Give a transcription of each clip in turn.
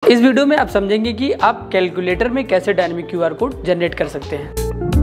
इस वीडियो में आप समझेंगे कि आप कैलकुलेटर में कैसे डायनेमिक क्यूआर कोड जनरेट कर सकते हैं।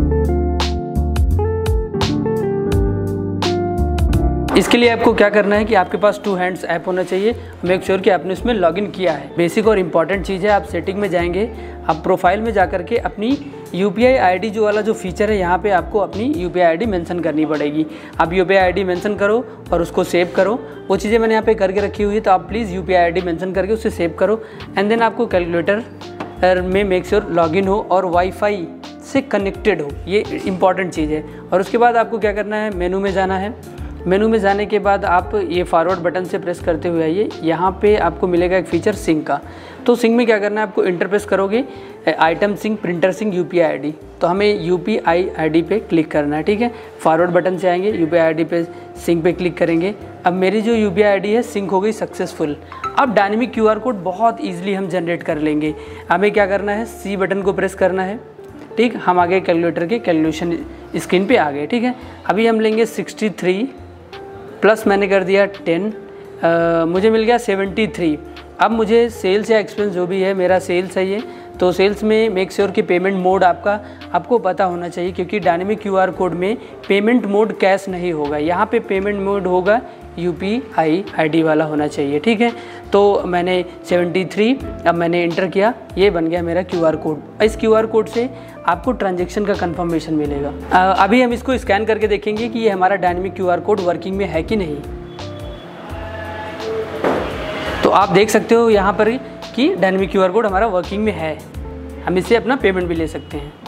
इसके लिए आपको क्या करना है कि आपके पास 2 हैंड्स ऐप होना चाहिए। मेक श्योर कि आपने उसमें लॉगिन किया है। बेसिक और इम्पॉर्टेंट चीज़ है, आप सेटिंग में जाएंगे, आप प्रोफाइल में जाकर के अपनी UPI ID जो वाला जो फीचर है यहाँ पे आपको अपनी UPI ID मेंशन करनी पड़ेगी। आप UPI ID मेंशन करो और उसको सेव करो। वो चीज़ें मैंने यहाँ पे करके रखी हुई है, तो आप प्लीज़ UPI ID मेंशन करके उसे सेव करो। एंड देन आपको कैलकुलेटर में मेक श्योर लॉगिन हो और वाईफाई से कनेक्टेड हो, ये इंपॉर्टेंट चीज़ है। और उसके बाद आपको क्या करना है, मेनू में जाना है। मेनू में जाने के बाद आप ये फॉरवर्ड बटन से प्रेस करते हुए आइए, यहाँ पे आपको मिलेगा एक फीचर सिंक का। तो सिंक में क्या करना है, आपको इंटर प्रेस करोगे item sync, printer sync, UPI ID। तो हमें UPI ID पे क्लिक करना है, ठीक है। फॉरवर्ड बटन से आएंगे, UPI ID पे सिंक पे क्लिक करेंगे। अब मेरी जो UPI ID है सिंक हो गई सक्सेसफुल। अब डायनेमिक QR कोड बहुत ईजिली हम जनरेट कर लेंगे। हमें क्या करना है, C बटन को प्रेस करना है, ठीक। हम आ गए कैलकुलेटर के कैलकुलेशन स्क्रीन पे आ गए, ठीक है। अभी हम लेंगे 63 प्लस मैंने कर दिया 10, मुझे मिल गया 73। अब मुझे सेल्स या एक्सपेंस जो भी है, मेरा सेल्स है ये, तो सेल्स में मेक श्योर कि पेमेंट मोड आपको पता होना चाहिए, क्योंकि डायनेमिक QR कोड में पेमेंट मोड कैश नहीं होगा। यहाँ पे पेमेंट मोड होगा UPI ID वाला होना चाहिए, ठीक है। तो मैंने 73, अब मैंने इंटर किया, ये बन गया मेरा QR कोड। इस QR कोड से आपको ट्रांजैक्शन का कंफर्मेशन मिलेगा। अभी हम इसको स्कैन करके देखेंगे कि ये हमारा डायनेमिक QR कोड वर्किंग में है कि नहीं। तो आप देख सकते हो यहाँ पर कि डायनेमिक QR कोड हमारा वर्किंग में है। हम इससे अपना पेमेंट भी ले सकते हैं।